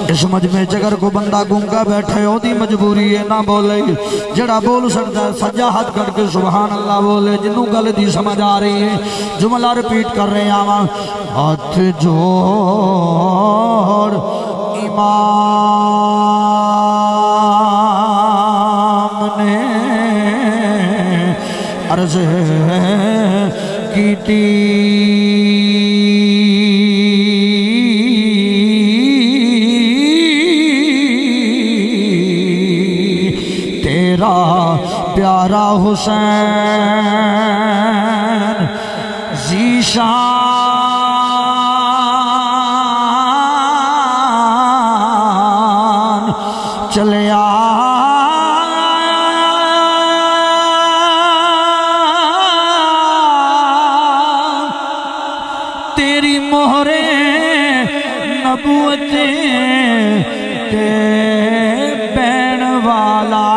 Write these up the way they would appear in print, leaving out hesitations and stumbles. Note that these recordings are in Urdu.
اس مجمع جگر کو بندہ گونگا بیٹھے ہو دی مجبوری ہے نہ بولے جڑا بول سکتا ہے سجا ہاتھ کر کے سبحان اللہ بولے جنہوں گل دی سمجھ آ رہی ہے جملہ ریپیٹ کر رہے ہیں ہاتھ جوڑ امام نے عرض کی تیرا پیارا حسین ذیشان چلے آ تیری مہریں نبوتیں تے بین والا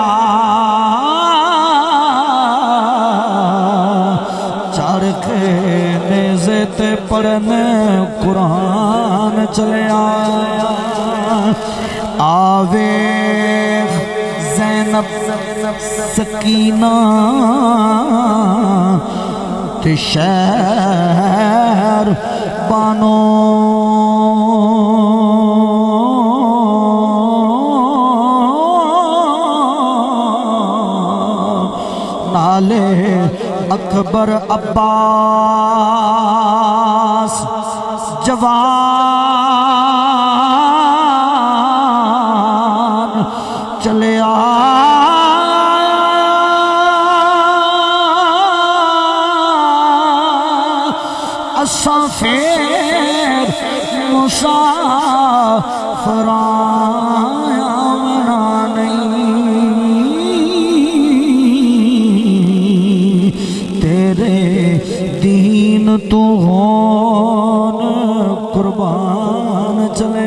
چارکے نیزے تے پڑھنے قرآن چلے آیا آوے زینب سکینہ تے شہر بانو نالے اکبر عباس جوان چلے اساں پھر مسافران آمنا نہیں تیرے دین تو ہون قربان چلے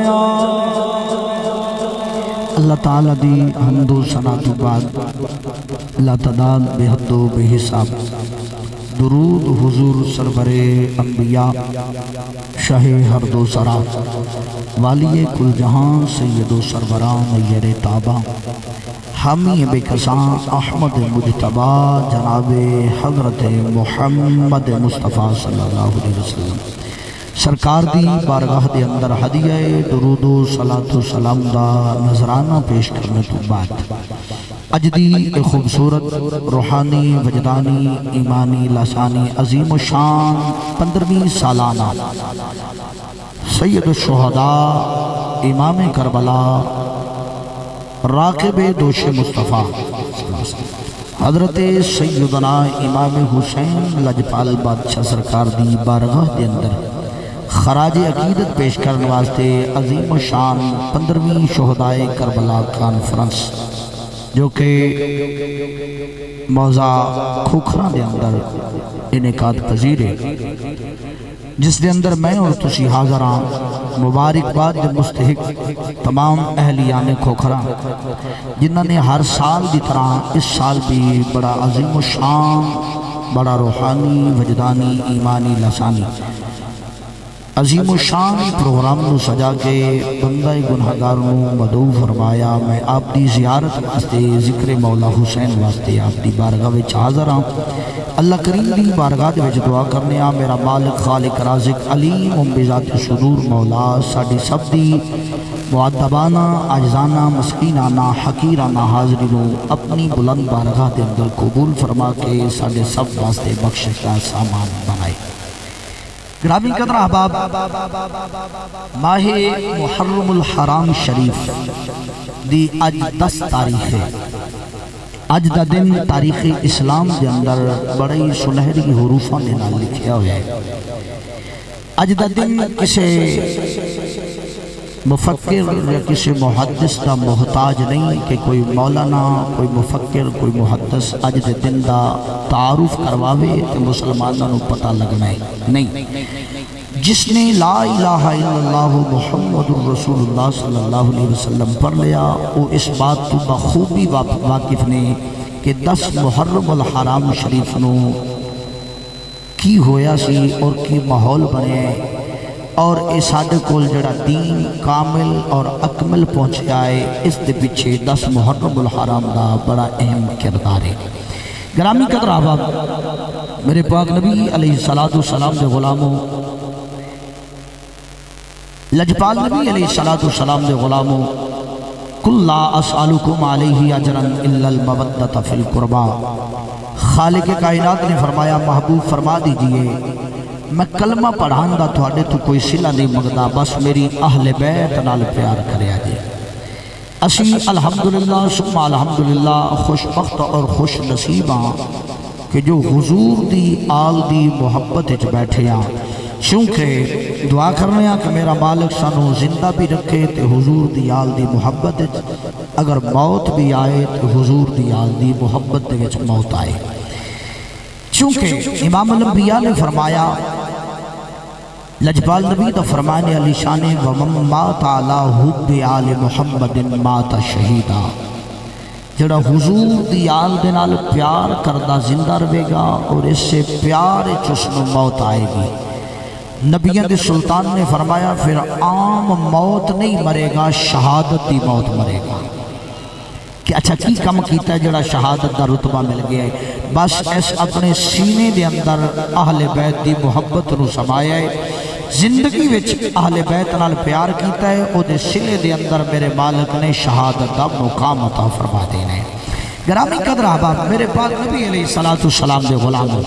اللہ تعالیٰ دی حمد و ثنا تو بعد اللہ تعداد بے حد و بے حساب درود حضور سرور انبیاء شاہ ہر دو سرا والی کل جہاں سید و سروران یر تابہ حامی بے کساں احمد مجتبہ جناب حضرت محمد مصطفیٰ صلی اللہ علیہ وسلم سرکار دی بارگاہ دے اندر ہدیہ درود و صلاة و سلام دا نظرانہ پیش کرنے تو بعد اج دی خوبصورت روحانی وجدانی ایمانی لسانی عظیم و شان 15ویں سالانہ سید الشہداء امام کربلا راقب دوش مصطفیٰ حضرت سیدنا امام حسین لجپال بادشاہ سرکار دی بارگاہ دے اندر خراج عقیدت پیش کرنے واسطے عظیم و شان 15ویں شہداء کربلا کانفرنس جو کہ موضع کھوکھران دے اندر انعقاد پذیر ہے جس دے اندر میں اور تسی حاضران مبارکباد دے مستحق تمام اہلیان کھوکھران جنہوں نے ہر سال دی طرح اس سال بھی بڑا عظیم و شان بڑا روحانی وجدانی ایمانی لسانی عظیم و شان پروگرام نو سجا کے بندہ گنہگار نو مدعو فرمایا میں آپ دی زیارت واسطے ذکر مولا حسین واسطے آپ دی بارگاہ وچ حاضر ہوں اللہ کریم دی بارگاہ وچ دعا کرنے ہاں میرا مالک خالق رازق علیم بذات صدور مولا ساڈی سب دی معدبانہ عاجزانہ مسکینانہ حقیرانہ حاضری نو اپنی بلند بارگاہ دے اندر قبول فرما کے ساڈے سب واسطے بخشش کا سامان بنائے گرامی قدر احباب ماہ محرم الحرام شریف دی اج 10 تاریخ ہے اج دا دن تاریخ اسلام دے اندر بڑی سنہری حروفاں دے نال لکھیا ہویا ہے اج دا دن کسے مفکر یا کسی محدث دا محتاج نہیں کہ کوئی مولانا کوئی مفکر کوئی محدث اج دے دن دا تعارف کرواوے کہ مسلمانوں پتہ لگنا ہے نہیں جس نے لا الہ الا اللہ محمد الرسول اللہ صلی اللہ علیہ وسلم پڑھ لیا وہ اس بات تو بخوبی واقف نے کہ 10 محرم الحرام شریف نو کی ہویا سی اور کی ماحول بنے اور اے ساڈے کول جڑا دین کامل اور اکمل پہنچیا ہے، اس دے پیچھے 10 محرم الحرام دا بڑا اہم کردار ہے۔ گرامی قدر احباب، میرے پاک نبی علیہ السلام دے غلاموں، لجپال نبی علیہ السلام دے غلاموں، قُلْ لَا أَسْأَلُكُمْ عَلَيْهِ أَجْرًا إِلَّا الْمَوَدَّةَ فِي الْقُرْبَى۔ خالق کائنات نے فرمایا، محبوب فرما دیجئے میں کلمہ پڑھان دا تھوڑے تو کوئی صلہ نہیں مگدا، بس میری اہل بیت نال پیار کریا جائے۔ اسی الحمدللہ ثم الحمدللہ خوش بخت اور خوش نصیباں کہ جو حضور دی آل دی محبت اچ بیٹھے ہیں، چونکہ دعا کرنے ہیں کہ میرا مالک سانو زندہ بھی رکھے تے حضور دی آل دی محبت اچ، اگر موت بھی آئے تو حضور دی آل دی محبت دے وچ موت آئے۔ چونکہ امام الانبیاء نے فرمایا، لجپال نبی دا فرمانے علی شان وَمَن مَاتَ عَلَىٰ حُبِّ آلِ مُحَمَّدٍ مَاتَ شہیدہ، جڑا حضور دی آل دے نال پیار کردہ زندہ رہے گا اور اس سے پیار چسن موت آئے گی۔ نبیان دے سلطان نے فرمایا پھر عام موت نہیں مرے گا، شہادت دی موت مرے گا۔ کہ اچھا کی کم کیتا ہے جڑا شہادت دا رتبہ مل گیا ہے؟ بس اس اپنے سینے دے اندر اہل بیت دی محبت نو سمایا ہے، زندگی وچ اہل بیت نال پیار کیتا ہے، او دے سلے دے اندر میرے مالک نے شہادت دا مقام عطا فرما دینا ہے۔ گرامی قدر احباب، میرے پاک نبی علیہ السلام دے غلاموں،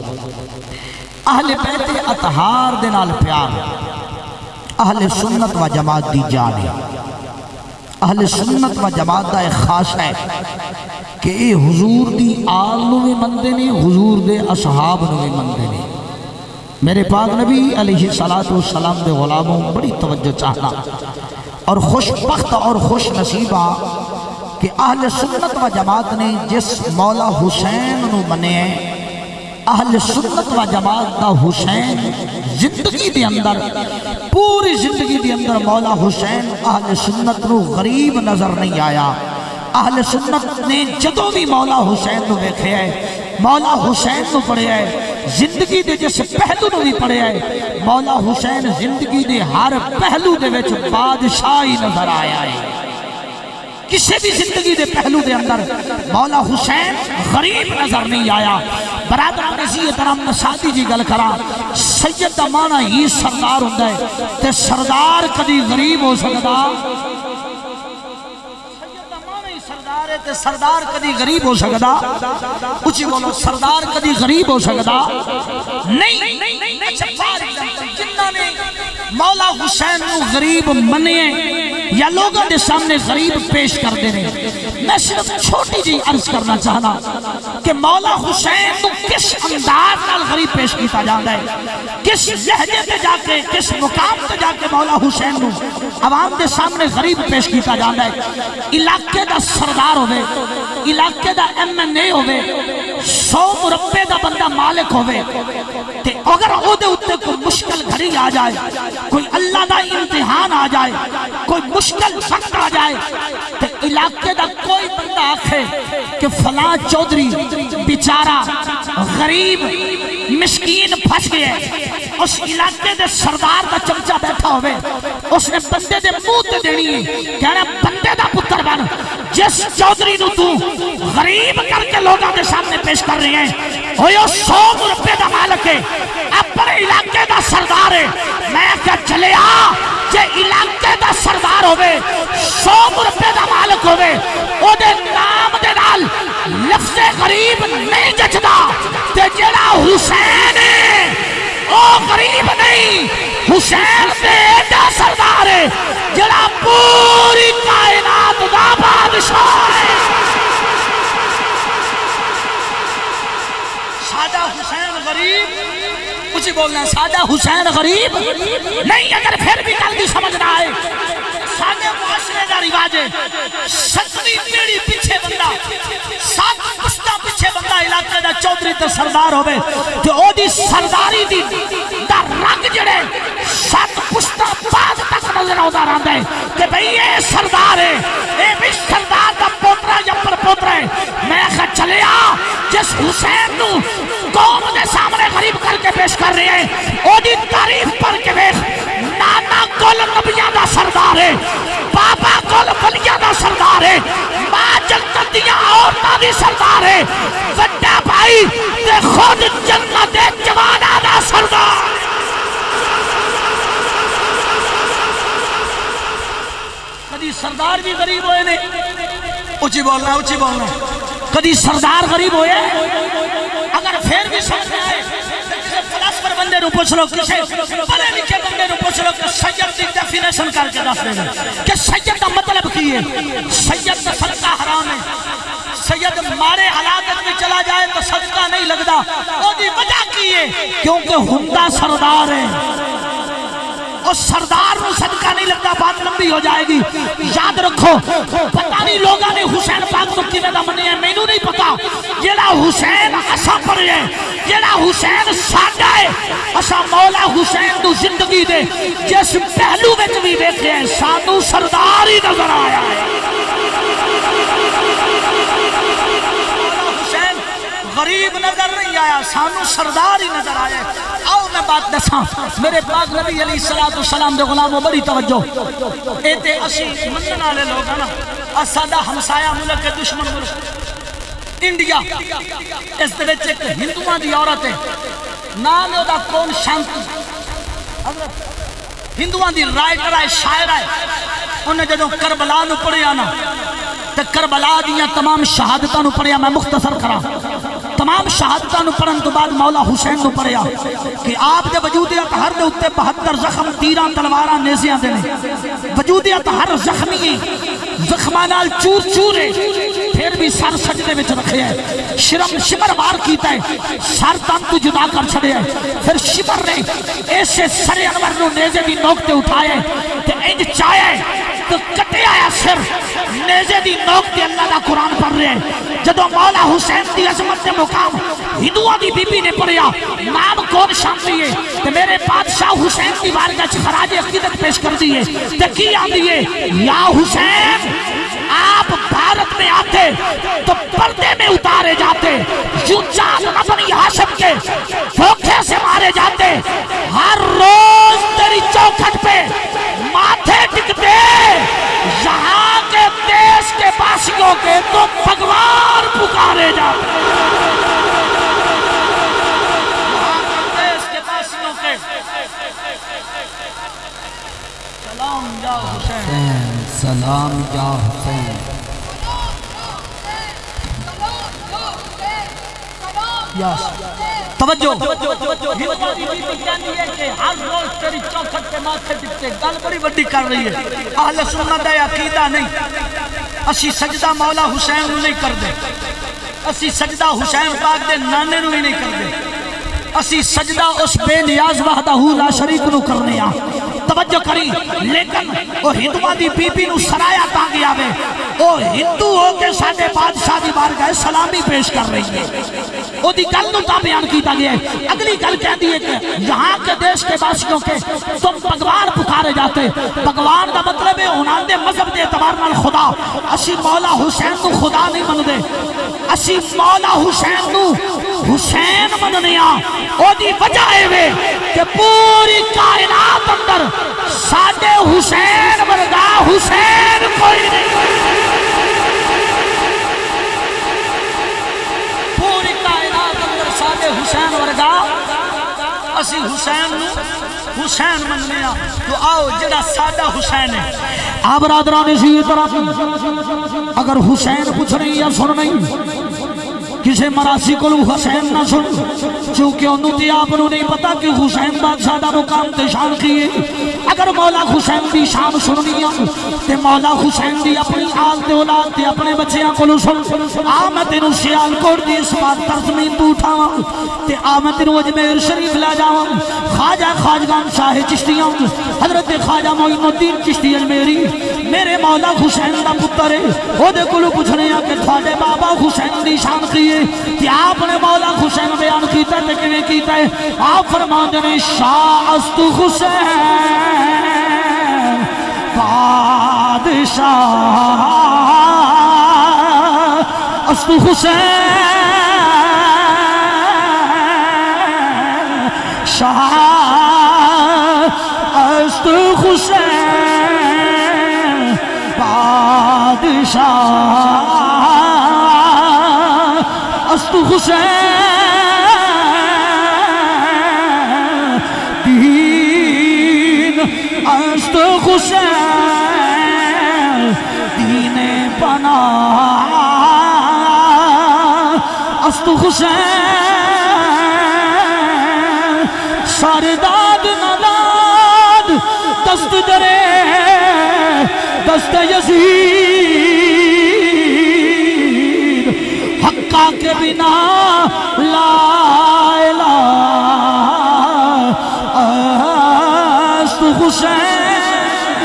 اہل بیت اطہار دے نال پیار اہل سنت و جماعت دی جان ہے۔ اہل سنت و جماعت دا ایک خاص ہے کہ اے حضور دی آل نو بھی مندے نے، حضور دے اصحاب نو بھی مندے نے۔ میرے پاک نبی علیہ السلام دے غلاموں بڑی توجہ چاہنا اور خوش بخت اور خوش نصیبہ کہ اہل سنت و جماعت نے جس مولا حسین نو منے ہیں، اہل سنت و جماعت دا حسین زندگی دے اندر، پوری زندگی دے اندر مولا حسین اہل سنت نو غریب نظر نہیں آیا۔ اہل سنت نے جدوں بھی مولا حسین نو دیکھے ہے، مولا حسین نو پڑھے ہے، زندگی دے جس پہلو نو بھی پڑھے ہے، مولا حسین زندگی دے ہر پہلو دے وچ بادشاہی نظر آیا ہے۔ کسی بھی زندگی دے پہلو دے اندر مولا حسین غریب نظر نہیں آیا۔ برادران عزیز احترام نصادی جی گل کرا، سید دا معنی ہی سردار ہوندہ ہے تے سردار کدی غریب ہو سکتا، سید دا معنی ہی سردار ہے تے سردار کدی غریب ہو سکتا، اچھی بولو سردار کدی غریب ہو سکتا نہیں۔ جنہاں نے مولا حسین نو غریب منے یا لوگوں دے سامنے غریب پیش کر دے رہے، میں صرف چھوٹی جی عرض کرنا چاہنا کہ مولا حسین نو کس انداز نال غریب پیش کیتا جاندہ ہے، کس لہجے تے جا کے، کس مقام تے جا کے مولا حسین نو عوام دے سامنے غریب پیش کیتا جاندہ ہے۔ علاقے دا سردار ہوئے، علاقے دا MNA ہوئے، 100 مربع دا بندہ مالک ہوئے، تے اگر او دے اتے کوئی مشکل گھڑی آ جائے، کوئی اللہ دا امتحان آ جائے، کوئی مشکل وقت آ جائے، تے علاقے دا کوئی بندہ آکھے کہ فلاں چودھری بیچارہ غریب مسکین پھنس گئے، اس علاقے دے سردار دا چمچہ بیٹھا ہوئے، اس نے بندے دے منہ تے دینی ہے، کہنا بندے دا پتر بن، جس چودھری نو تو غریب کر کے لوگاں دے سامنے پیش کر رہے ہیں، ہوئے 100 مربع دا مالک ہے، اپنے علاقے دا سردار ہے۔ میں کہا چلے آ جے علاقے دا سردار ہوئے، 100 مربع دا مالک ہوئے، او دے نام دے نال لفظ غریب نہیں جچدا، تے جڑا حسین ہے او غریب نہیں، حسین دے ایڈا سردار ہے جڑا پوری کائنات دا بادشاہ ہے۔ سادہ حسین غریب، کچھ بولنا ہے سادہ حسین غریب نہیں، اگر پھر بھی جلدی سمجھنا ہے سادہ معاشرے دا رواج ہے، 7ویں پیڑھی پیچھے بندہ، 7 پشتہ پیچھے بندہ علاقے دا چودھری تے سردار ہوئے، کہ او دی سرداری دی دا رنگ جڑے 7 پشتہ بعد تک نظر ہوتا رہتا ہے کہ بھئی یہ سردار ہے، اے بھی سردار دا پوترہ یا پر پوترہ ہے۔ میں کہا چلے آ جس حسین نو قوم دے سامنے غریب کر کے پیش کر رہے ہیں، او دی تعریف پر کے بیش نانا کل نبیاں دا سردار ہے، بابا کل ولیاں دا سردار ہے، ماں جنت دیاں عورتاں دی سردار ہے، وڈا بھائی تے خود جنت دے جواناں دا سردار۔ کدی سردار بھی غریب ہوئے نے، اچھی بولنا اچھی بولنا، کدی سردار غریب ہوئے، اگر پھر بھی سمجھ آئے کسی فلسفر بندے نو پوچھ لو، کسی پڑھے لکھے بندے نو پوچھ لو کہ سید دی ڈیفینیشن کر کے دس دے گا کہ سید کا مطلب کی ہے۔ سید کا صدقہ حرام ہے، سید مارے حالات میں چلا جائے تو صدقہ نہیں لگتا، وہ دی وجہ کی ہے کیونکہ ہندہ سردار ہے، اور سردار نو صدقہ نہیں لگتا، بات لمبی ہو جائے گی۔ یاد رکھو پتہ نہیں لوگاں نے حسین پاک تو کیویں دا منیا ہے، مینوں نہیں پتا، جیڑا حسین اساں پر ہے، جیڑا حسین ساڈا ہے، اساں مولا حسین تو زندگی دے جس پہلو وچ بھی ویکھے ہیں سانوں سردار ہی نظر آیا ہے۔ حسین غریب نظر نہیں آیا، سانوں سردار ہی نظر آیا ہے۔ آؤ میں بات دساں، میرے پاک نبی علیہ السلام دے غلاموں بڑی توجہ، اے تے اسی منن والے لوگ ہیں نا، ساڈا ہمسایا ملک کے دشمن ملک انڈیا، اس دے وچ ایک ہندوؤں دی عورت ہے، نام ہے دا کون شانتی، ہندوؤں دی رائٹر ہے، شاعر ہے، انہیں جدوں کربلا نو پڑھیا نا تے کربلا دیاں تمام شہادتاں نو پڑھیا، میں مختصر کراں، تمام شہادتاں نو پڑھن تو بعد مولا حسین نو پڑھیا کہ آپ دے وجودیت ہر دے اتے 72 زخم، تیراں تلواراں نیزیاں دے نے، وجودیت ہر زخمی زخمانال چور چور ہے، پھر بھی سر سجدے میں رکھے ہے، شمر وار کیتا ہے، سر تن تو جدا کر چھڑے ہے، پھر شمر نے ایسے سر انور نو نیزے دی نوک تے اٹھائے تے انج چاہے تو کٹے آیا سر، نیزے دی نوک تے اللہ دا قرآن پڑھ رہے ہیں۔ جدو مولا حسین دی عظمت دے مقام ہندوؤں دی بی بی نے پڑھیا، نام کون شانتی ہے تے میرے بادشاہ حسین دی بارگاہ خراج عقیدت پیش کر دیئے تے کی آدھی ہے، یا حسین آپ بھارت میں آتے تو پردے میں اتارے جاتے، یوں چاند نہ بنی ہاشم کے دھوکے سے مارے جاتے، ہر روز تیری چوکھٹ پہ ماتھے ٹکتے، یہاں کے دیش کے باسیوں کے تو بھگوان پکارے جاتے، یہاں کے دیش کے باسیوں کے سلام یا حسین، سلام یا حسین۔ توجہ ہر روز تیری چوکھٹ کے ماتھے ٹکتے، گل بڑی بڑی کر رہی ہے، اہل سنت ہے عقیدہ نہیں، اسی سجدہ مولا حسین نو نہیں کر دے، اسی سجدہ حسین پاک دے نانے نو ہی نہیں کر دے، اسی سجدہ اس بے نیاز وحدہ لا شریک نو کرنے آ۔ توجہ کری، لیکن وہ ہندوہ دی بی بی نو سرایا تانگی آوے، وہ ہندو ہو کے ساڑھے بادشاہ دی بارگاہ سلامی پیش کر رہی ہے، وہ دی گل نو تا بیان کیتا گیا ہے۔ اگلی گل کہہ دیئے کہ یہاں کے دیش کے باسیوں کے تم بھگوان پکارے جاتے، بھگوان دا مطلب ہے انہاں دے مذہب دے اعتبار نال خدا، اسی مولا حسین نو خدا نہیں من دے، اسی مولا حسین نو حسین مننیا، او دی وجہ ہے کہ پوری کائنات اندر ساڑھے حسین ورگا حسین کوئی نہیں، پوری کائنات اندر ساڑھے حسین ورگا، اسی حسین نو حسین مننیا، تو آؤ جڑا ساڑھا حسین ہے۔ آپ برادران اسی طرح اگر حسین کچھ نہیں یا سن نہیں، کسے مراسی کو حسین نہ سن، چونکہ انہوں تے آپ نو نہیں پتا کہ حسین بادشاہ دا مقام تے شان کیے، اگر مولا حسین دی شان سننی تے مولا حسین دی اپنی آل تے اولاد تے اپنے بچیاں کو سن، آمد انہوں سیال کوڑ دی اس بات ترزمین تو اٹھاواں تے آمد انہوں اجمیر شریف لا جاواں، خواجہ خواجگان شاہ چشتیاں حضرت خواجہ معین الدین چشتی اجمیری میرے مولا حسین دا پتر ہے، وہ دے کلو پوچھنے کہ تھوڑے بابا حسین دی شان کیے کہ آپ نے مولا حسین بیان کیتا ہے کہ کیتا ہے، آپ فرمان دے شاہ است حسین بادشاہ است حسین شاہ است حسین بادشاہ است حسین دین است حسین دین پناہ است حسین سرداد نداد دست درے دست یزید حقا کے بنا لا الہ است حسین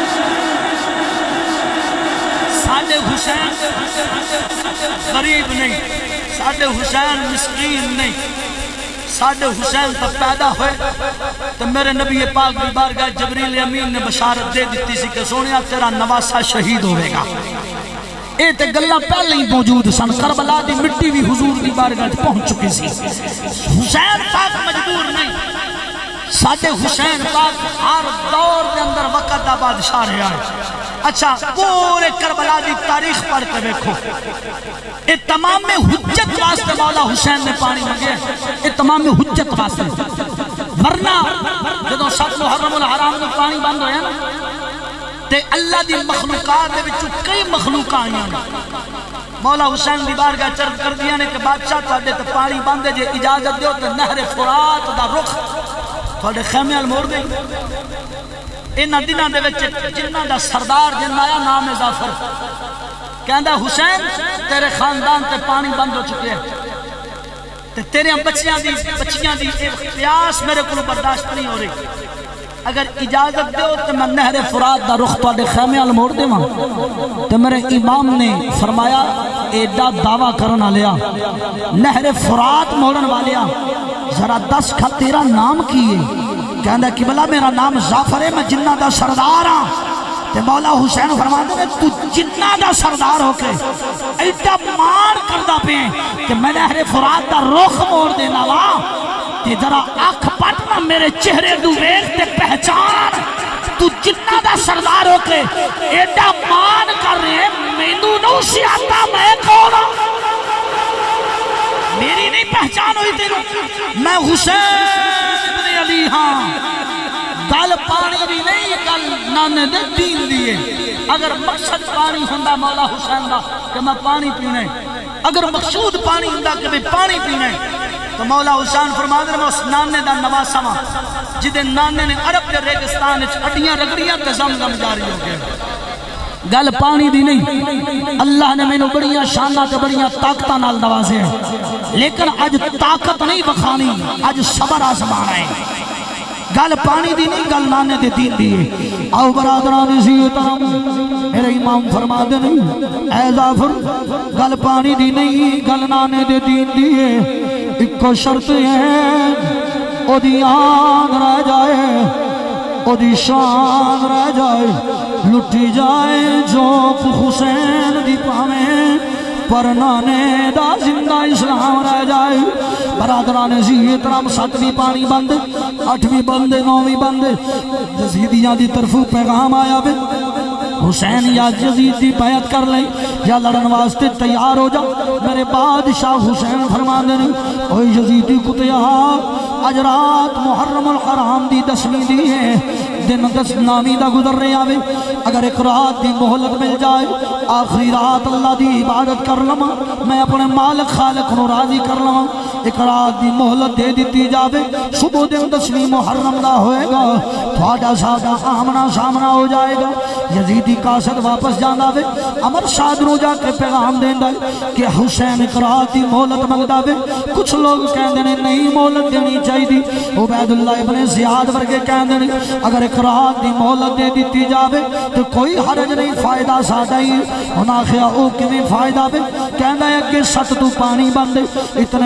ساڈے حسین غریب نہیں، ساڈے حسین مسکین نہیں، ساڈے حسین تو پیدا ہوئے تو میرے نبی پاک کی بارگاہ جبریل امین نے بشارت دے دیتی سی کہ سونیا تیرا نواسا شہید ہوئے گا۔ اے تے گلہ پہلے ہی موجود سن، کربلا دی مٹی بھی حضور دی بارگاہ پہنچ چکی سی۔ حسین پاک مجبور نہیں، ساڈے حسین پاک ہر دور دے اندر وقت دا بادشاہ رہا ہے۔ اچھا پورے کربلا دی تاریخ پڑھ کے دیکھو، اے تمام حجت واسطے مولا حسین نے پانی منگے، اے تمام حجت واسطے، ورنہ جدو سب محرم الحرام میں پانی بند ہویا نا تے اللہ دی مخلوقات دے وچوں کئی مخلوقات آئیاں نا، مولا حسین دی بارگاہ چرد کر دیا نے کہ بادشاہ تواڈے تے پانی بند ہے، جے اجازت دیو تے نہر فرات دا رخ تواڈے خیمے ال موڑ دے۔ انہاں دناں دے وچ جنہاں دا سردار جن آیا نام ہے ظفر، کہندا حسین تیرے خاندان تے پانی بند ہو چکے ہیں تے تیرے بچیاں دی پیاس میرے کو برداشت نہیں ہو رہی، اگر اجازت دیو تو میں نہر فرات دا رخ تواڈے خیمے ال موڑ دیواں۔ تے میرے امام نے فرمایا ایڈا دعویٰ کرنا لیا نہر فرات موڑن والیا ذرا دس کھا تیرا نام کیے؟ کہندا قبلہ میرا نام ظافر ہے، میں جنہ دا سردار ہاں۔ تے مولا حسین فرماتے ہیں تو جنہ دا سردار ہو کے ایڈا مان کردہ پہ کہ میں نہر فرات دا رخ موڑ دینا وا تے ذرا آنکھ پٹنا میرے چہرے دو ویکھ تے پہچان تو جنہ دا سردار ہو کے ایڈا مان کر رہے ہیں، مینوں نو سی آتا میں کون ہوں، میری نہیں پہچان ہوئی تیروں، میں حسین ابن علی ہاں۔ گل پانی بھی نہیں، گل نانے دے دین دیئے۔ اگر مقصد پانی ہوندا مولا حسین دا کہ میں پانی پینے، اگر مقصود پانی ہوندا کہ میں پانی پینے، تو مولا حسین فرما دے میں اس نانے دا نواسا ماں جدے نانے نے عرب کے ریگستان اڈیاں رگڑیاں تے زمزم جاری ہو گئے۔ گل پانی دی نہیں، اللہ نے میں نے بڑیاں شانہ تے بڑیاں طاقتہ نال نوازے ہیں، لیکن آج طاقت نہیں بخانی، آج صبر آزمانا ہے۔ گل پانی دی نہیں، گل نانے دے دین دیئے۔ آؤ برادران عزیز ترام میرے امام فرما دے نہیں، اے ظافر گل پانی دی نہیں، گل نانے دے دین دیئے۔ ایک کو شرط ہے او دی آن رہ جائے، او دی شان رہ جائے، لٹی جائے جو حسین دی پاویں، پر نانے دا زندہ اسلام رہ جائے۔ برادران عزیز ترام 7ویں پانی بند، 8ویں بند، 9ویں بند، یزیدیاں دی طرفوں پیغام آیا بے حسین یا یزید دی بیعت کر لیں یا لڑن واسطے تیار ہو جا۔ میرے بادشاہ حسین فرما دے اوہ یزیدی کتیا اج رات محرم الحرام دی 10ویں دی ہے، دن 10 نامی دا گزر رہے آوے، اگر ایک رات دی مہلت مل جائے، آخری رات اللہ دی عبادت کر لما، میں اپنے مالک خالق نو راضی کر لما، ایک رات دی مہلت دے دیتی جاوے، صبح دن 10ویں محرم دا ہوئے گا، تھوڑا سادہ آمنا سامنا ہو جائے گا۔ یزیدی قاصد واپس جانا وے، امر شاد رو جا کے پیغام دیندہ ہے کہ حسین ایک رات دی مہلت منگدہ وے۔ کچھ لوگ کہندے نے نہیں مہلت دینی چاہی دی، عبید اللہ ابن زیاد ورگے کہندے نے اگر ایک رات دی مہلت دے دیتی جاوے تو کوئی حرج نہیں، فائدہ سادہ ہی ہونا خیا او کمی فائدہ وے۔ کہندہ ہے کہ 7 تو پانی بندے اتنے دن گزر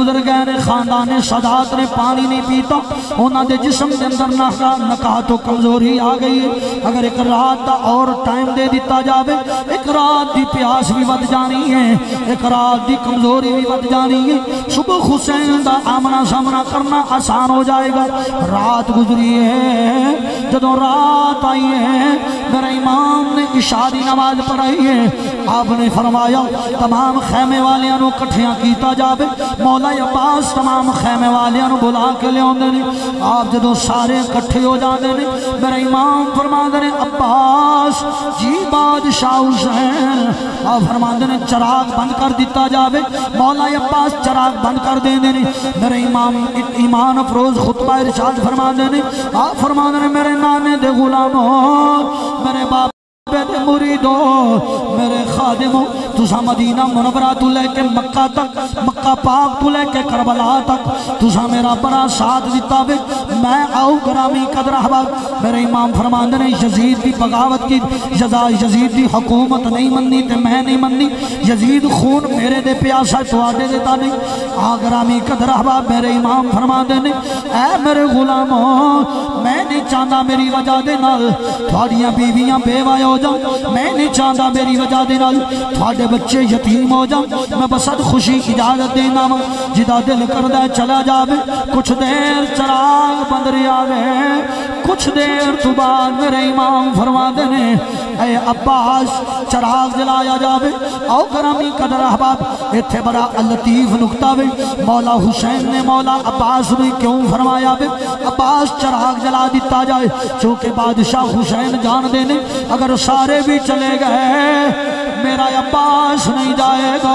گزر گئے نے خاندان سادات نے پانی نہیں پیتا انہاں دے جسم دے اندر نکاح تو کمزوری آ گئی ہے اگر ایک رات دا اور ٹائم دے دیتا جاوے ایک رات دی پیاس بھی ود جانی ہے ایک رات دی کمزوری بھی ود جانی ہے صبح حسین دا آمنا سامنا کرنا آسان ہو جائے گا رات گزری ہے جدوں رات آئی ہے میرے امام نے عشاء دی نماز پڑھائی ہے آپ نے فرمایا تمام خیمے والیاں نو کٹھیاں کیتا جاوے مولا عباس تمام خیمے والیاں نو بلا کے لے آندے نے آپ جدوں سارے کٹھے ہو جاندے نے میرے امام فرماندے نے عباس جی بادشاہ حسین آپ فرماندے نے چراغ بند کر دیتا جاوے مولا عباس چراغ بند کر دیں دے نے میرے امام ایمان افروز خطبہ ارشاد فرماندے نے آپ فرماندے نے میرے نانے دے غلاموں میرے باپ دے مریدو میرے خادموں تسا مدینہ منورہ تو لے کے مکہ تک مکہ پاک تو لے کے کربلا تک تسا میرا بڑا ساتھ دیتا بے میں آؤ گرامی قدر احباب میرے امام فرماندے نے یزید کی بغاوت کی یزید کی حکومت نہیں مننی تے میں نہیں مننی یزید خون میرے دے پیاسا تو آڈے دیتا نہیں گرامی قدر احباب میرے امام فرماندے نے اے میرے غلاموں میں نہیں چاہتا میری وجہ دے نال تھوڑیاں بیویاں بیوہ ہو جاؤں میں نہیں چاہتا میری وجہ دے نال تھوڑے بچے یتیم ہو جاؤں میں بسد خوشی اجازت دینا جدا دل کردہ چلا جاوے کچھ دیر چراغ بند ریاوے کچھ دیر تو بعد میرے امام فرما دینے اے عباس چراغ جلایا جاوے او گرامی قدر احباب اتھے بڑا لطیف نکتہ وے مولا حسین نے مولا عباس نے کیوں فرمایا وے عباس چراغ جلا دیتا جائے چونکہ بادشاہ حسین جان دینے اگر سارے بھی چلے گئے میرا عباس نہیں جائے گا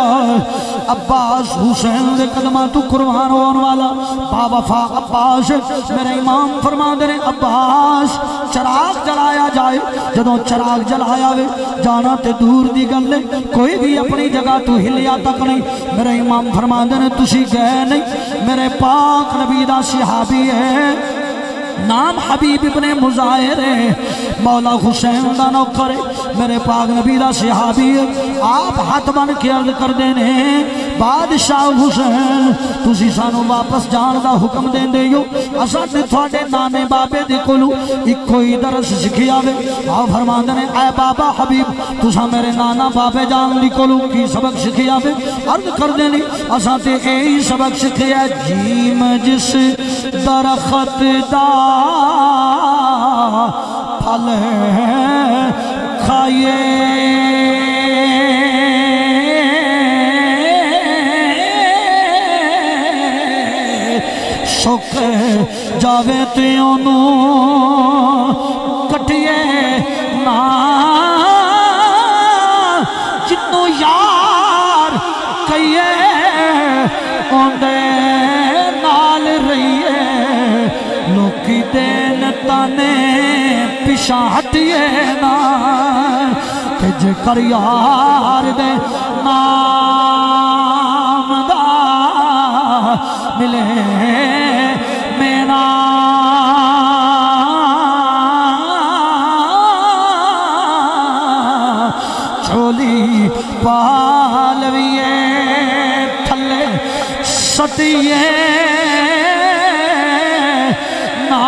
عباس حسین دے قدمہ تو قربان ہونے والا باوفا عباس میرے امام فرما دے عباس چراغ جلایا جائے جدوں چراغ جلایا وے جانا تے دور دی گلے کوئی بھی اپنی جگہ تو ہلیا تک نہیں میرے امام فرما دے تسی گئے نہیں میرے پاک نبی دا صحابی ہے نام حبیب ابن مظاہر مولا حسین دا نوکر میرے پاک نبی دا صحابی آپ ہاتھ بن کے عرض کر دینے بادشاہ حسین تسی سانو واپس جان دا حکم دیں دے یو اساں تے تھوڑے نانے بابے دے کولو ایک کوئی درس سکھیا وے آپ فرمان دینے اے بابا حبیب تسا میرے نانا بابے جان دی کولو کی سبق سکھیا وے عرض کر دینے اساں تے ایہی سبق سکھیا جیم جس درخت دا پھل کھائیے سک جاوے تیونو کٹیے نا جتنو یار کئیے اوندے نال رہیے لوکی دین تانے پیشا ہٹیے نا تجھ کر یار دے نام دا ملے مینا چولی پالویے تھلے سٹیے نا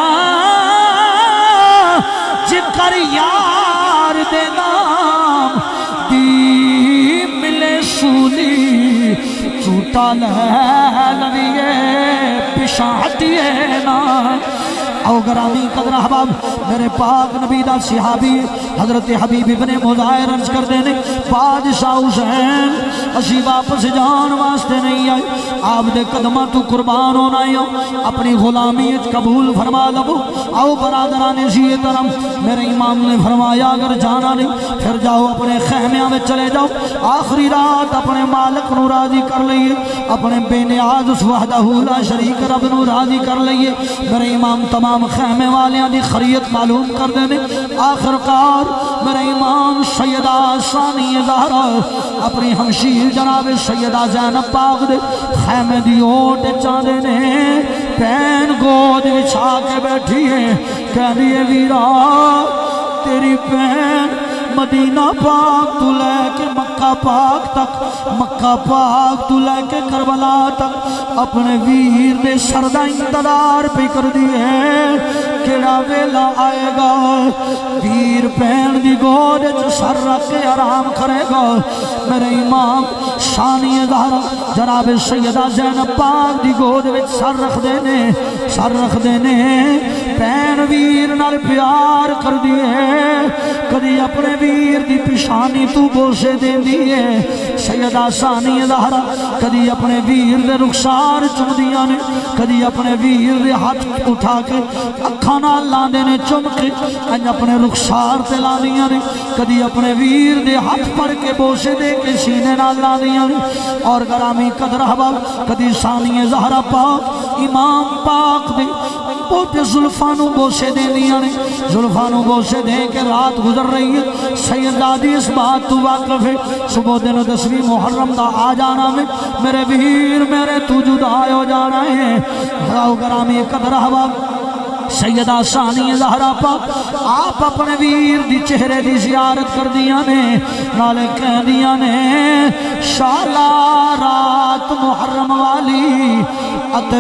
جکر یار دے نام دی ملے سولی چوٹا لویے پیشا ہٹیے نا او گرامی قدر احباب میرے پاک نبی دا صحابی حضرت حبیب ابن مظاہر عرض کر دینے بادشاہ حسین اسی واپس جان واسطے نہیں آئے آپ دے قدمہ تو قربان ہونا ہی اپنی غلامیت قبول فرما لبو او برادران اسی طرح میرے امام نے فرمایا اگر جانا نہیں پھر جاؤ اپنے خیمیاں میں چلے جاؤ آخری رات اپنے مالک نو راضی کر لئیے اپنے بے نیاز اس وحدہ لا شریک رب نو راضی کر لئیے میرے امام تمام خیمے والیاں دی خریت معلوم کر دینے آخر کار میرے امام سیدہ ثانی زہرہ اپنی ہمشیر جناب سیدہ زینب پاک دے خیمے دی اوٹ چاندے نے پین گود بچھا کے بیٹھی ہے کہہ دیئے ویرا تیری پین مدینہ پاک تو لے کے مکہ پاک تک، مکہ پاک تو لے کے کربلا تک اپنے ویر دے سردہ انتظار پہ کر دیئے کیڑا ویلا آئے گا ویر پین دی گود سر رکھ کے آرام کرے گا۔ میرے امام ثانی زہرا جناب سیدہ زینب پاک دی گود سر رکھ دینے، سر رکھ دینے پین ویر نال پیار کر دیئے، کدی اپنے ویر دی پیشانی تو بوسے دے دیئے سیدہ ثانی زہرا، کدی اپنے ویر دے رخسار چم دیا نے، کدی اپنے ویر دے ہاتھ اٹھا کے اکھانا لاندے نے چم کے انج اپنے رخسار تے لاندیاں نے، کدی اپنے ویر دے ہاتھ پڑ کے بوسے دے کے سینے نال لاندیاں نے، اور گرامی قدر حباب کدی ثانی زہرا پاک امام پاک دے پوتے زلفانو بوسے دے دیا نے، زلفانو بوسے دے کے رات گزر رہی ہے۔ سیدادی اس بات تو واقف ہے صبح دن 10ویں محرم دا آ جانا میں میرے ویر میرے تو جدا ہو جانا ہے۔ گرامی قدر حباب سیدہ ثانی زہرا پاک آپ اپنے ویر دی چہرے دی زیارت کر دیا نے، نالے کہہ دیا نے شالا رات محرم والی ات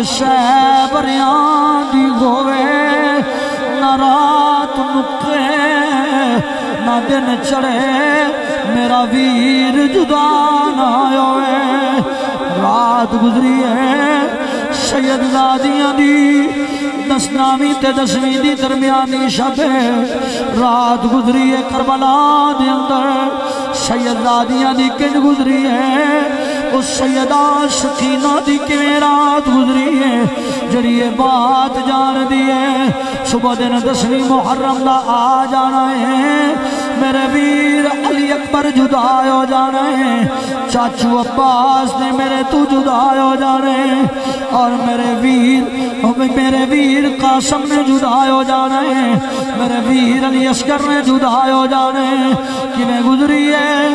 شیبریاں دی ہوئے، نہ رات مکے نہ دن چڑھے میرا ویر جدا نہ ہوئے۔ رات گزری ہے سید زادیاں دی 10ویں تے 10ویں دی درمیانی شب ہے، رات گزری ہے کربلا دے اندر سید زادیاں دی کنج گزری ہے، اس سیدہ سکینہ دی کیویں رات گزری ہے جڑی یہ بات جان دی ہے صبح دن 10ویں محرم دا آ جانا ہے، میرے ویر علی اکبر جدا ہو جانا ہے، چاچو عباس نے میرے تو جدا ہو جانا ہے، اور میرے ویر قاسم نے جدا ہو جانا ہے، میرے ویر علی اصغر نے جدا ہو جانا ہے۔ کہ میں گزری ہے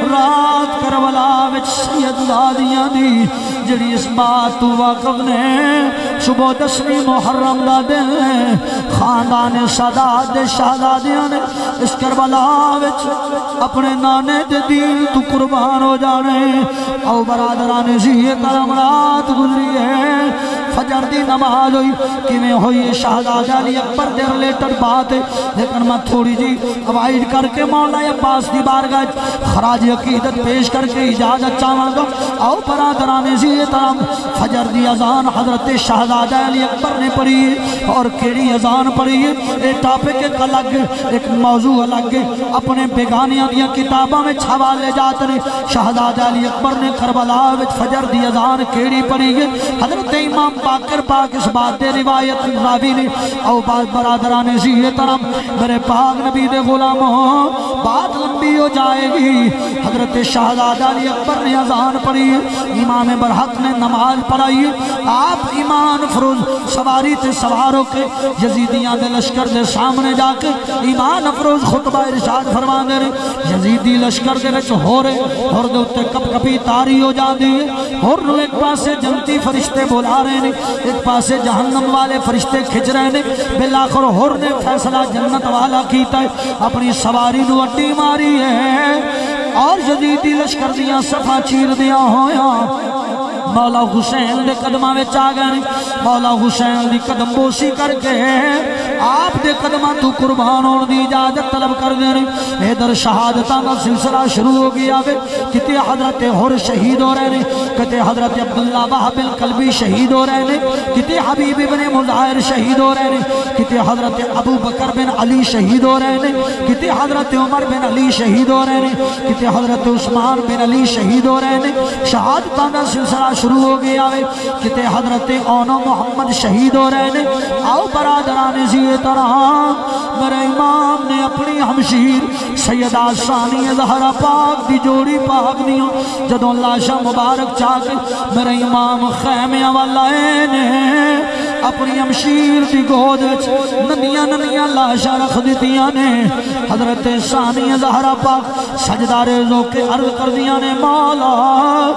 رات کربلا وچ سید زادیاں دی جڑی اس بات تو واقف نے صبح 10ویں محرم دا دن ہے، خاندان سادات دے شہزادیاں نے اس کربلا وچ اپنے نانے دے دین تو قربان ہو جانے۔ او برادران زیہ کرم رات گزری ہے، فجر دی نماز ہوئی کیویں ہوئی شہزادہ علی اکبر دے ریلیٹڈ بات ہے، لیکن میں تھوڑی جی اوائڈ کر کے مولا عباس دی بارگاہ خراج عقیدت پیش کر کے اجازت چاہواں گا۔ او برادران زیہ کرم فجر دی اذان حضرت شہزادہ علی اکبر نے پڑھی ہے، اور کیڑی اذان پڑھی ہے اے ٹاپک ایک الگ ایک موضوع الگ اپنے بیگانیاں دیاں کتاباں میں حوالے جاتے ہیں۔ شہزادہ علی اکبر نے کربلا وچ فجر دی اذان کیڑی پڑھی ہے، حضرت امام باقر پاک اس بات دے روایت راوی نے۔ او برادران زیہ کرم میرے پاک نبی دے غلاموں بات لمبی ہو جائے گی، حضرت شہزادہ علی اکبر نے اذان پڑھی ہے، امام برحق نے نماز پڑھائی ہے، آپ ایمان فروز سواری تے سواروں کے یزیدیاں دے لشکر دے سامنے جا کے ایمان افروز خطبہ ارشاد فرما دے رہے، یزیدی لشکر دے وچ ہو رہے اور دے اتے کپ کپی تاری ہو جا دی ہے، اور ایک پاسے جنتی فرشتے بولا رہے ہیں، ایک پاسے جہنم والے فرشتے کھچ رہے ہیں، بالآخر ہور نے فیصلہ جنت والا کیتا ہے، اپنی سواری نو اڈی ماری ہے، اور یزیدی لشکر دیاں صفا چیر دیاں ہویاں مولا حسین دے قدمہ میں چاہ گئے، مولا حسین دی قدم بوسی کر کے آپ دے قدمہ تو قربان اور دی اجازت طلب کر دے رہے۔ ادھر شہادتاں کا سلسلہ شروع ہو گیا ہے، کتے حضرت حر شہید ہو رہے ہیں، کتے حضرت عبداللہ وہب القلبی شہید ہو رہے ہیں، کتے حبیب ابن مظاہر شہید ہو رہے ہیں، کتے حضرت ابو بکر بن علی شہید ہو رہے ہیں، کتے حضرت عمر بن علی شہید ہو رہے ہیں، کتے حضرت عثمان بن علی شہید ہو رہے ہیں۔ شہادتاں کا سلسلہ شروع ہو گیا ہے، کتے حضرت اونو محمد شہید ہو رہے ہیں۔ آؤ برادران زیہ طرح میرے امام نے اپنی ہمشیر سیدہ ثانی زہرا پاک دی جوڑی پاک دیوں جدوں لاشا مبارک چاہ کے میرے امام خیمے والائے نے اپنی ہمشیر دی گود ننیاں ننیاں لاشا رکھ دیتیاں نے۔ حضرت ثانی زہرا پاک سجدہ ریزوں کے عرض کر دیاں نے، مولا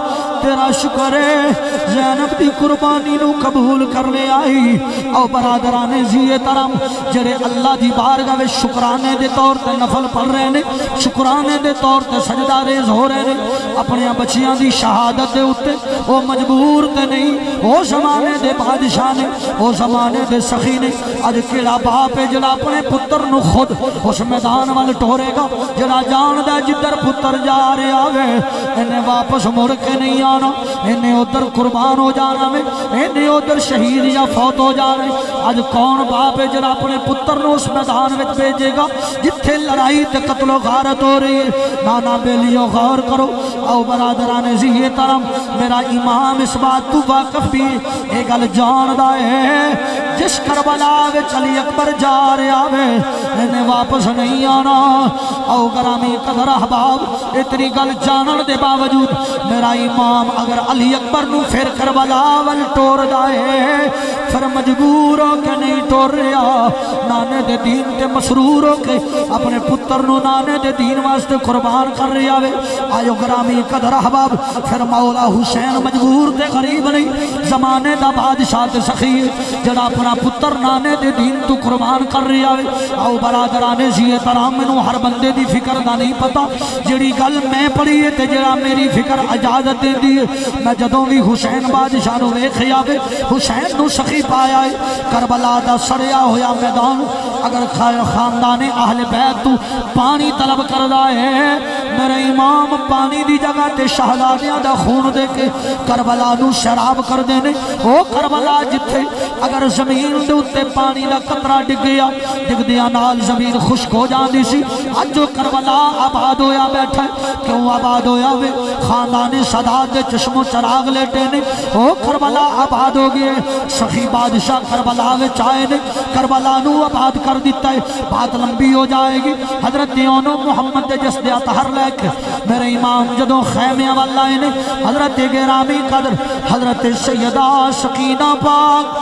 تیرا شکر ہے زینب دی قربانی نو قبول کرنے آئی او برادرانے زیے ترم جڑے اللہ دی بارگاہ وچ شکرانے دے طور تے نفل پڑھ رہے نے شکرانے دے طور تے سجدہ ریز ہو رہے نے اپنی بچیاں دی شہادت دے اتے وہ مجبور تے نہیں وہ زمانے دے بادشاہ نے وہ زمانے دے سخی نے اج کیڑا باپ ہے جڑا اپنے پتر نو خود اس میدان وال ٹورے گا جڑا جاندا جدھر پتر جا رہا ہے انہیں واپس مڑ کے نہیں آنا انہیں ادھر قربان ہو جانا میں انہیں ادھر شہید یا فوت ہو جانے اج کون باپ ہے جڑا اپنے پتر نو اس میدان وچ بھیجے گا جتھے لڑائی تے قتل و غارت ہو رہی ہے نانا بیلیو غور کرو او برادران زیے ترم میرا امام اس بات تو واقف بھی ایک گل جاندا ہے جس کربلا وچ علی اکبر جا رہا ہے انہیں واپس نہیں آنا او گرامی قدر احباب اتنی گل جانن دے باوجود میرا امام اگر علی اکبر نو پھر کربلا ول ٹور دائے پھر مجبور ہو کے نہیں ٹور رہا نانے دے دین تے مسرور ہو کے اپنے پتر نو نانے دے دین واسطے قربان کر رہا ہے آئیو گرامی قدر احباب پھر مولا حسین مجبور تے غریب نہیں زمانے دا بادشاہ تے سخی جڑا اپنا پتر نانے دے دین تو قربان کر رہا ہے او برادرانے زیے ترام میں نو ہر بندے دی فکر دا نہیں پتا جڑی گل میں پڑھی ہے تے جڑا میری فکر اجازت دے دی ہے میں جدوں بھی حسین بادشاہ نو ویکھیا وے حسین نو سخی پایا ہے کربلا دا سڑیا ہویا میدان اگر خاندان اہل بیت تو پانی طلب کردا ہے میرے امام پانی دی جگہ تے شہزادیاں دا خون دے کے کربلا نو شراب کر دینے او کربلا جتھے اگر زمین دے اتے پانی دا قطرہ ڈگ گیا ڈگ دیا نال زمین خشک ہو جاندی سی اج جو کربلا آباد ہویا بیٹھا ہے کیوں آباد ہویا ہوئے خاندان سادات دے چشم و چراغ لیٹے نے او کربلا آباد ہو گئے سخی بادشاہ کربلا وچ آئے نے کربلا نو آباد کر دیتا ہے بات لمبی ہو جائے گی حضرت یونو محمد دے جس دے اطہر لے کے میرے امام جدوں خیمیاں والا نے حضرت گرامی قدر حضرت سیدہ سکینہ پاک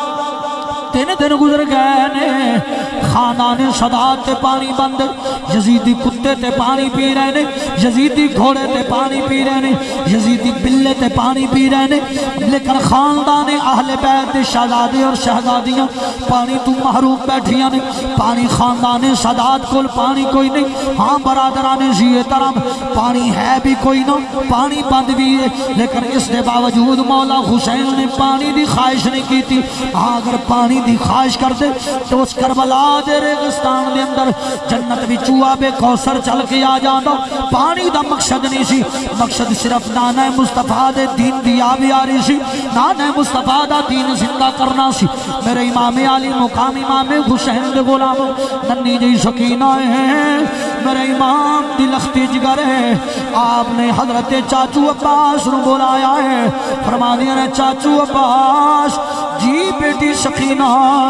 3 دن گزر گئے نے خاندان سادات تے پانی بند یزیدی کتے تے پانی پی رہے نے یزیدی گھوڑے تے پانی پی رہے نے یزیدی بلے تے پانی پی رہے نے لیکن خاندان اہل بیت شہزادے اور شہزادیاں پانی تو محروم بیٹھیاں نے پانی خاندان سادات کول پانی کوئی نہیں ہاں برادران زیے ترم پانی ہے بھی کوئی نہ پانی بند بھی ہے لیکن اس دے باوجود مولا حسین نے پانی دی خواہش نہیں کی تھی ہاں اگر پانی دی خواہش کر دے تو اس کربلا دے ریگستان دے اندر جنت بھی چوہا بے کوثر چل کے آ جانا پانی دا مقصد نہیں سی مقصد صرف نانا مصطفیٰ دے دین دی آبی آ رہی سی نانا مصطفیٰ دا دین زندہ کرنا سی میرے امام علی مقام امام حسین دے غلام ننی جی سکینہ ہیں میرے امام دی لختی جگر ہے آپ نے حضرت چاچو عباس رو بلایا ہے فرما دیا نے چاچو عباس جی بیٹی سکینہ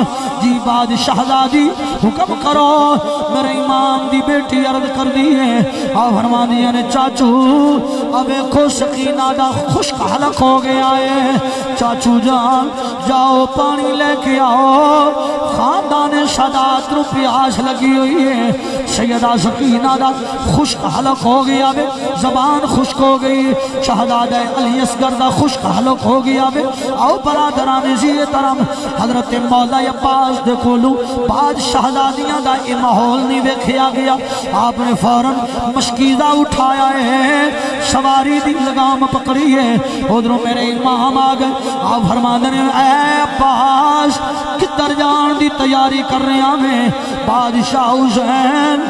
جی بادشاہزادی حکم کرو میرے امام دی بیٹی عرض کر دی ہے اور فرما دیا نے چاچو اب ایکھو سکینہ دا خشک حلق ہو گیا ہے چاچو جان جاؤ پانی لے کے آؤ خاندان سادات رو پیاس لگی ہوئی ہے سیدہ سکینہ دا خشک حلق ہو گیا ہے زبان خشک ہو گئی شہزادہ علی اصغر دا خشک حلق ہو گیا ہے آؤ برادران زیے ترم حضرت مولا عباس دے کولو بعد شہزادیاں دا یہ ماحول نہیں ویکھیا گیا آپ نے فوراً مشکیزہ اٹھایا ہے سواری دی لگام پکڑی ہے ادھروں میرے امام آ گئے آپ فرما دے اے عباس کدھر جان دی تیاری کر رہے ہیں بادشاہ حسین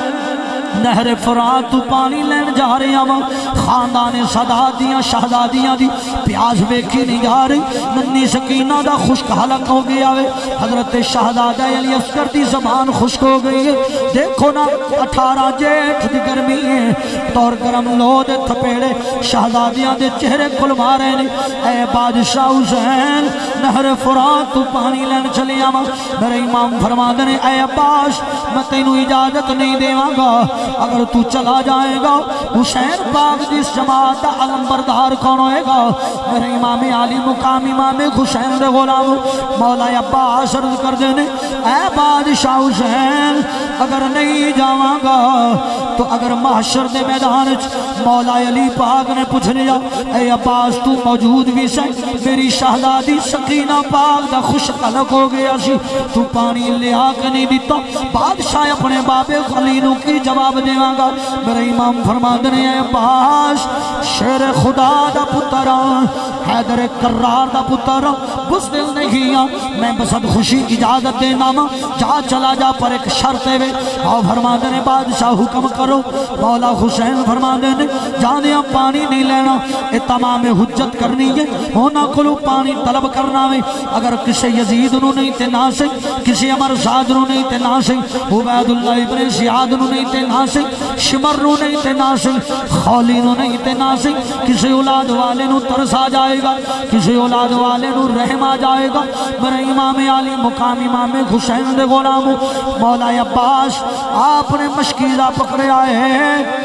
نہر فرات تو پانی لین جا رہے ہیں خاندان ساداتیاں شہزادیاں دی پیاس بیکھی نہیں جا رہی ننی سکینہ دا خشک حلق ہو گیا ہے حضرت شہزادہ علی اصغر دی زبان خشک ہو گئی ہے دیکھو نا 18 جیٹھ دی گرمی ہے دور گرم لو دے تھپیڑے شہزادیاں دے چہرے کھل مارے نے اے بادشاہ حسین نہر فرات تو پانی لین چلے آواں میرے امام فرما دے اے عباس میں تینوں اجازت نہیں دیواں گا اگر تو چلا جائے گا حسین پاک جس جماعت علم بردار کون ہوئے گا میرے امام علی مقام امام حسین دے غلام مولا عباس عرض کر دینے اے بادشاہ حسین اگر نہیں جاواں گا تو اگر محشر دے میدان مولا علی پاک نے پوچھ لیا اے عباس تو موجود بھی سے میری شہزادی سکینہ پاک دا خوش قلق ہو گیا سی تو پانی لیا کے نہیں دیتا بادشاہ اپنے باب خلینوں کی جواب دیواں گا میرے امام فرما دنے اے عباس شیر خدا دا پتران حیدر کرار دا پتران بزدل نہیں میں بسد خوشی اجازت دینا ماں جا چلا جا پر ایک شرط ہے آؤ فرما دنے بادشاہ حکم کرو مولا حسین فرما دنے جانے ہم پانی نہیں لینا اے تمام حجت کرنی ہے ہونا کلو پانی طلب کرنا میں اگر کسی یزید نو نہیں تے ناسے کسی عمر زاد نو نہیں تے ناسے عبید اللہ ابن زیاد نو نہیں تے ناسے شمر نو نہیں تے ناسے خولی نو نہیں تے ناسے کسی اولاد والے نو ترس آ جائے گا کسی اولاد والے نو رحم آ جائے گا میرے امام علی مقام امام حسین دے غلامو مولا عباس آپ نے مشکیزہ پکڑے آئے ہیں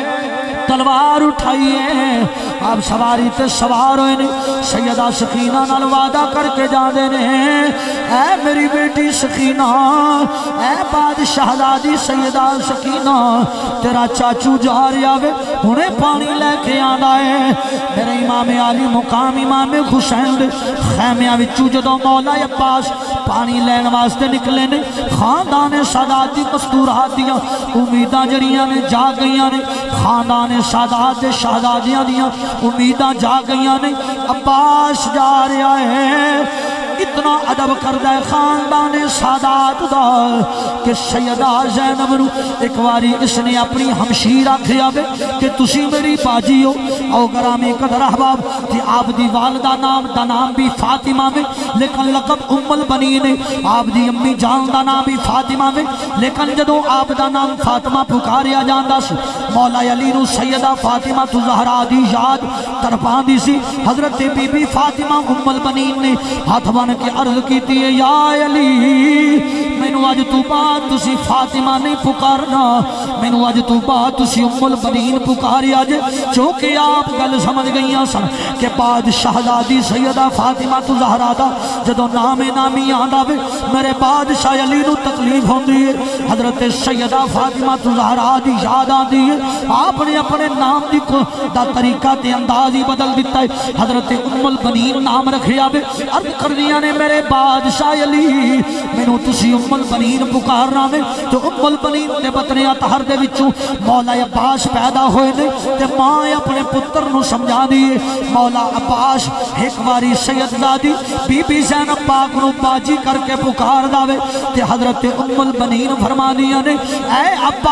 تلوار اٹھائیے آپ سواری تے سوار ہوئے نے سیدہ سکینہ نال وعدہ کر کے جاندے نے اے میری بیٹی سکینہ اے بادشاہ دادی سیدہ سکینہ تیرا چاچو جا رہا ہے انہیں پانی لے کے آنا ہے میرے امام علی مقام امام حسین دے خیمیاں وچوں جدوں مولا عباس پانی لین واسطے نکلے نے خاندان سادات دی مستورات دیا امیداں جڑیاں نے جا گئیاں نے خاندان سادات دے شہزادیاں دیاں امیداں جا گئیاں نے عباس جا رہا ہے اتنا ادب کردہ خاندان سادات دا کہ سیدہ زینب نو ایک واری اس نے اپنی ہمشیر آکھیا بے کہ تسی میری باجی ہو او گرامی قدر احباب کہ آپ دی والدہ نام دا نام بھی فاطمہ میں لیکن لقب ام البنین آپ دی امی جان دا نام بھی فاطمہ میں لیکن جدو آپ دا نام فاطمہ پکاریا جاندہ سی مولا علی نو سیدہ فاطمہ تو زہرا دی یاد ترپان دی سی حضرت بی بی فاطمہ ام البنین نے ہاتھ بن کے عرض کی تھی یا علی مینو آج تو بعد تسی فاطمہ نہیں پکارنا مینو آج تو بعد تسی ام البنین پکاری آج چونکہ آپ گل سمجھ گئیاں سن کہ بعد شہزادی سیدہ فاطمہ تو زہرا دا جدو نام نامی آندا بے میرے بادشاہ علی نو تکلیف ہوں دی حضرت سیدہ فاطمہ تو زہرا دی یاد آن دی آپ نے اپنے نام دی کو دا طریقہ تے اندازی بدل دیتا ہے حضرت ام البنین نام رکھیا بے عرض کر دیا نے میرے بادشاہ علی مینو تسی ام البنین پکارنا میں تو ام البنین دے بطنیاں تہر دے وچوں مولا عباس پیدا ہوئے نے تے ماں اپنے پتر نو سمجھا دیئے مولا عباس ایک باری سید زادی بی بی زینب پاک نو باجی کر کے پکار داوے تے حضرت ام البنین فرما دیا نے اے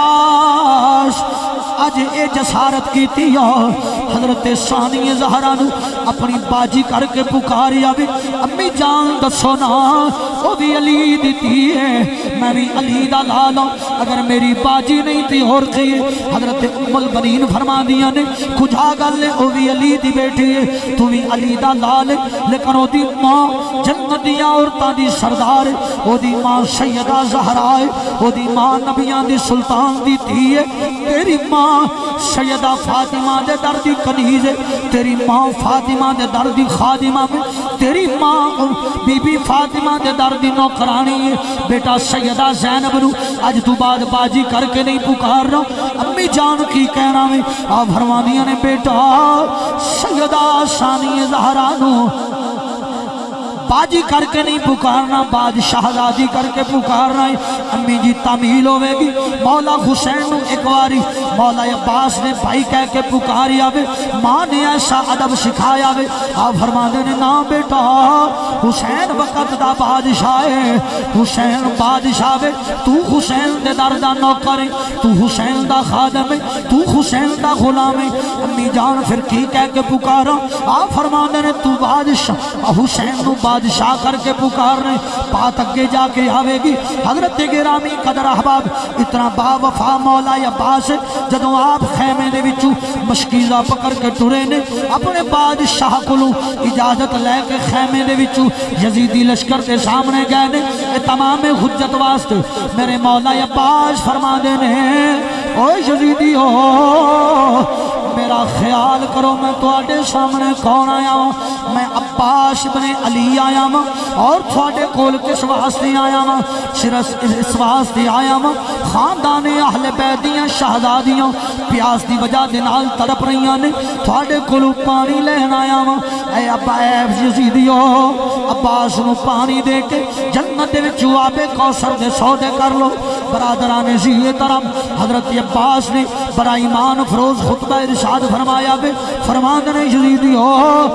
عباس آج اے جسارت کی تیا حضرت ثانی زہرا نو اپنی باجی کر کے پکاری آوے امی جان دسو نا وہ بھی علی دیتی ہے میں بھی علی دا لالا اگر میری باجی نہیں تھی اور تھی حضرت ام البنین فرما دیا نے کجا گل لے وہ بھی علی دی بیٹی ہے تو بھی علی دا لالے لیکن وہ دی ماں جنت دیا عورتاں دی سردار ہے وہ دی ماں سیدہ زہرا ہے وہ دی ماں نبیان دی سلطان دی تھی ہے تیری ماں سیدہ فاطمہ دے دردی کنیز ہے تیری ماں فاطمہ دے دردی خادمہ میں تیری ماں بی بی فاطمہ دے دردی نوکرانی ہے بیٹا سیدہ زینب نو آج تو بعد باجی کر کے نہیں پکار رہا امی جان کی کہنا میں آپ فرمانیاں نے بیٹا سیدہ ثانی زہرا نو باجی کر کے نہیں پکارنا بادشاہ زادی کر کے پکارنا ہے امی جی تعمیل ہوئے گی مولا حسین نو ایک واری مولا عباس نے بھائی کہہ کے پکاری آوے ماں نے ایسا ادب سکھایا آوے آپ فرمانے نے نا بیٹا حسین وقت دا بادشاہ ہے حسین بادشاہ ہے تو حسین دے دردہ نوکر ہے تو حسین دا خادم ہے تو حسین دا غلام ہے امی جان پھر کی کہہ کے پکارا آپ فرمانے نے تو بادشاہ حسین نو بادشاہ کر کے پکارنے بات اگے جا کے آوے گی حضرت گرامی قدر احباب اتنا با وفا مولا عباس جدوں آپ خیمے دے وچوں مشکیزہ پکڑ کے ٹرے نے اپنے بادشاہ کولوں اجازت لے کے خیمے دے وچوں یزیدی لشکر کے سامنے گئے نے تمام حجت واسطے میرے مولا عباس فرما دے نے اوہ یزیدی ہو میرا ذرا خیال کرو میں تواڈے سامنے کون آیا ہوں؟ میں عباس بن علی آیا ہوں اور تواڈے کول کس واسطے آیا ہوں؟ صرف اس واسطے آیا ہوں خاندان اہل بیت دیاں شہزادیاں پیاس دی وجہ دے نال تڑپ رہیاں نے تواڈے کول پانی لین آیا ہوں۔ اے ابا یزیدیو عباس نو پانی دے کے جنت دے وچ آب کوثر دے سودے کر لو۔ برادران ذی احترام حضرت عباس نے بڑا ایمان افروز خطبہ ارشاد فرمایا بے فرماندے نے یزیدیو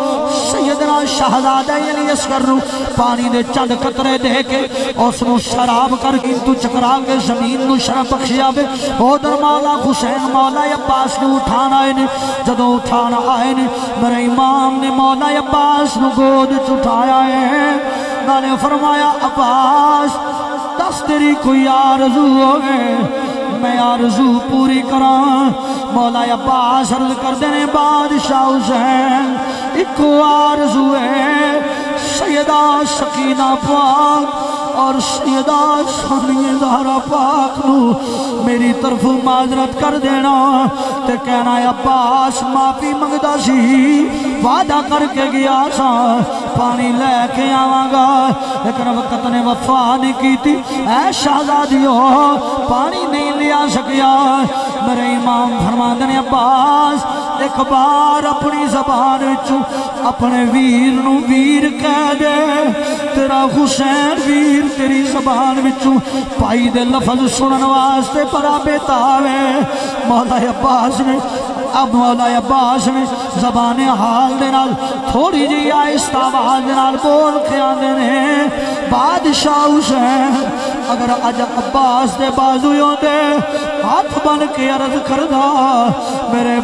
سیدنا شہزادہ علی اصغر نو پانی دے چند قطرے دے کے اس نو شراب کر کے تو چکرا کے زمین نو شراب بخشیا بے ادھر مولا حسین مولا عباس نو اٹھانا آئے نے جدو اٹھانا آئے نے میرے امام نے مولا عباس نو گود اٹھایا ہے نے فرمایا عباس دس تیری کوئی آرزو ہوگے میں آرزو پوری کران۔ مولا عباس عرض کر دینے بادشاہ حسین ایک آرزو ہے سیدہ سکینہ پاک اور سیدہ ثانیہ زہرا پاک نو میری طرف معذرت کر دینا تے کہنا عباس معافی منگدا سی وعدہ کر کے گیا سا پانی لے کے آواں گا لیکن وقت نے وفا نہیں کی تھی اے شہزادیو پانی نہیں لیا سکیا۔ میرے امام فرماندے نے عباس ایک بار اپنی زبان وچوں اپنے ویر نو ویر کہہ دے تیرا حسین ویر تیری زبان وچوں پائی دے لفظ سنن واسطے بڑا بےتاب ہے۔ مولا عباس نے اب مولا عباس نے زبان حال دے نال تھوڑی جی آہستہ آواز دے نال بول کے آندے نے بادشاہ حسین اگر اج عباس دے بازویوں دے ہاتھ بن کے عرض کردہ میرے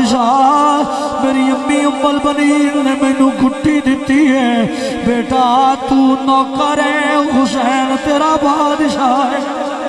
بادشاہ میری امی ام البنین نے میں نو گھٹی دیتی ہے بیٹا تو نوکر ہے حسین تیرا بادشاہ ہے۔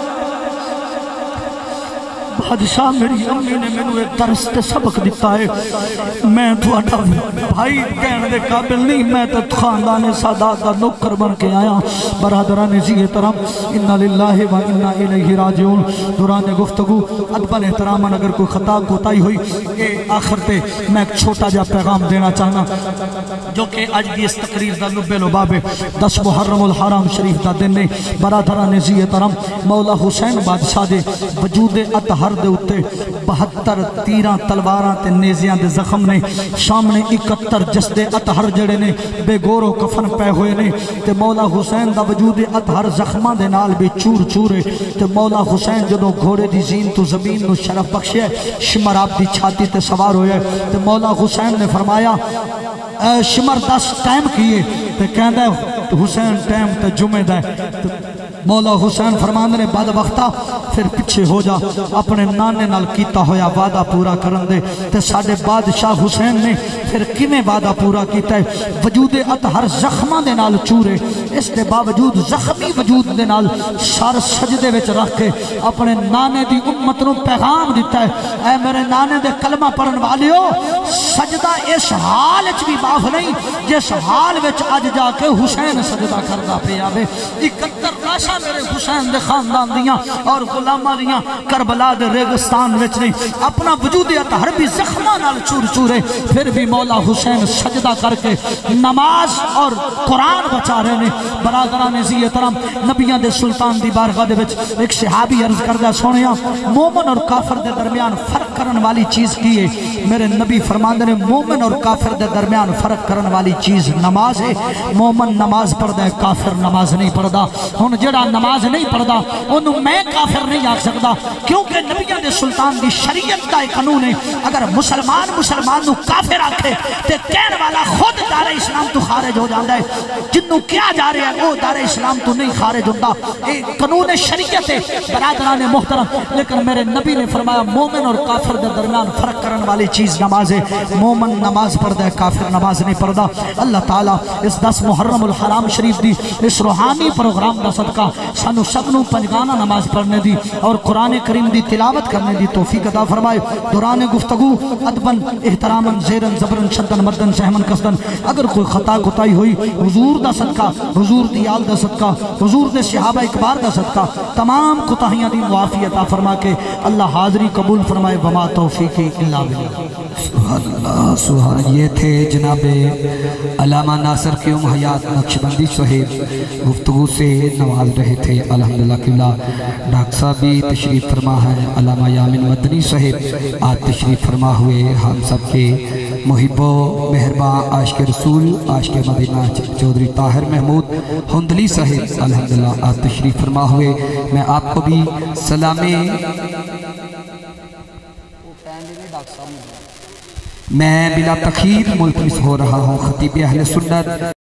بادشاہ میری امی نے میں نو ایک درس تے سبق دیتا ہے میں تھوڑا بھائی کہنے دے قابل نہیں میں تو خاندان سادات دا نوکر بن کے آیا۔ برادران ذی احترام انا للہ و انا الیہ راجعون دوران گفتگو ادباً احتراماً اگر کوئی خطا کوتاہی ہوئی کہ آخر تے میں ایک چھوٹا جا پیغام دینا چاہنا جو کہ آج دی اس تقریر دا لب لباب 10 محرم الحرام شریف دا دن نے برادران ذی احترام مولا حسین بادشاہ دے وجود اطہر دے اتے 72 تیراں تلواراں تے نیزیاں دے زخم نے سامنے 71 جسدے اطہر جڑے نے بے گور و کفن پہ ہوئے نے تے مولا حسین دا وجود اطہر زخماں دے نال بھی چور چورے تے مولا حسین جدو گھوڑے دی زین تو زمین نو شرف بخشے شمر آپ دی چھاتی تے سوار ہوئے تے مولا حسین نے فرمایا شمر 10 ٹائم کیے تے کہندہ حسین ٹائم تے جمعہ دے مولا حسین فرماندے نے بعد وقتا پھر پیچھے ہو جا اپنے نانے نال کیتا ہویا وعدہ پورا کرن دے تے ساڑے بادشاہ حسین نے پھر کیویں وعدہ پورا کیتا ہے وجود اطہر زخماں دے نال چورے اس دے باوجود زخمی وجود دے نال سر سجدے وچ رکھ کے اپنے نانے دی امت نو پیغام دیتا ہے اے میرے نانے دے کلمہ پڑھن والیو سجدہ اس حال وچ بھی معاف نہیں جس حال وچ اج جا کے حسین سجدہ کردا پیا وے 71 لاشاں میرے حسین دے خاندان دیاں اور غلاماں دیاں کربلا دے ریگستان وچ نہیں اپنا وجود اطہر بھی زخماں نال چور چورے پھر بھی مولا حسین سجدہ کر کے نماز اور قرآن بچا رہے نے۔ برادران ذی احترام نبیاں دے سلطان دی بارگاہ دے وچ ایک صحابی عرض کردہ سونیا مومن اور کافر دے درمیان فرق کرن والی چیز کی ہے میرے نبی فرماندے نے مومن اور کافر دے درمیان فرق کرن والی چیز نماز ہے۔ مومن نماز پڑھدا ہے کافر نماز نہیں پڑھدا ہن جڑا نماز نہیں پڑھدا انہوں میں کافر نہیں آکھ سکتا کیونکہ نبیاں دے سلطان دی شریعت دا ایک قانون ہے اگر مسلمان نو کافر آکھے تے کہن والا خود دار اسلام تو خارج ہو جاندہ ہے جنہوں کیا جا رہے ہیں وہ دار اسلام تو نہیں خارج ہوتا ایک قانون شریعت ہے برادران محترم لیکن میرے نبی نے فرمایا مومن اور کافر دے درمیان فرق کرن والی چیز نماز ہے۔ مومن نماز پڑھدا ہے کافر نماز نہیں پڑھدا۔ اللہ تعالیٰ اس 10 محرم الحرام شریف دی اس روحانی پروگرام دا صدقہ سانو سبنوں پنجگانہ نماز پڑھنے دی اور قرآن کریم دی تلاوت کرنے دی توفیق عطا فرمائے۔ دوران گفتگو ادباً احتراماً زیرن زبرن شدن مردن سہمن قصدن اگر کوئی خطا کوتاہی ہوئی حضور دا صدقہ حضور دی آل دا صدقہ حضور دے صحابہ اکبار دا صدقہ تمام کوتاہیاں دی معافی عطا فرما کے اللہ حاضری قبول فرمائے۔ وما توفیقی الا باللہ۔ سبحان اللہ سبحان۔ یہ تھے جناب علامہ ناصر قیوم حیات نقشبندی صاحب گفتگو سے نواز رہے تھے الحمدللہ قبلہ۔ ڈاکٹر صاحب بھی تشریف فرما ہے، علامہ یامین مدنی صاحب آج تشریف فرما ہوئے، ہم سب کے محب و مہربان عاشق رسول عاشق مدینہ چودھری طاہر محمود ہندلی صاحب الحمدللہ آج تشریف فرما ہوئے۔ میں آپ کو بھی سلام میں بلا تخیر ملتمس ہو رہا ہوں خطیب اہل سنت